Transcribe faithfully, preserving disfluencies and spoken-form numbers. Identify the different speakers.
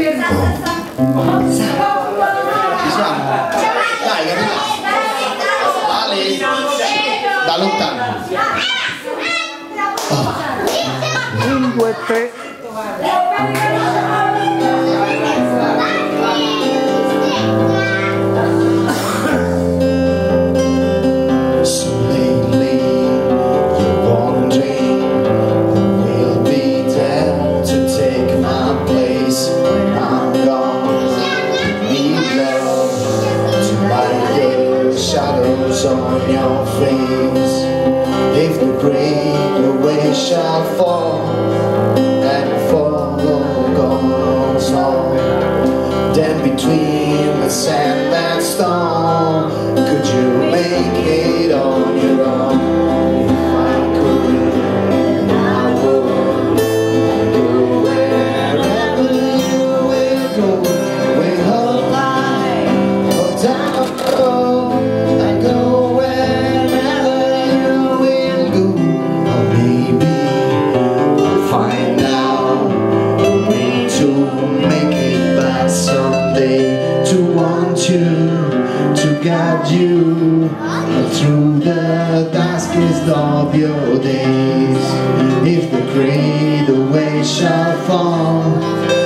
Speaker 1: siamo? Dai, Ali, da lontano. Oh.
Speaker 2: Un, due, tre.
Speaker 1: So lately you're wondering who will be there to take my place when I'm gone. Need love to light the shadows on your face. If the great away shall fall and follow God's law, then between the sand and storm, could you make it on your own? If I could, I would go wherever you will go. We'll hold high or down low, and go wherever you will go. Or maybe we'll find out a way to make it back someday, to want you, to guide you through the darkest of your days. If the great away shall fall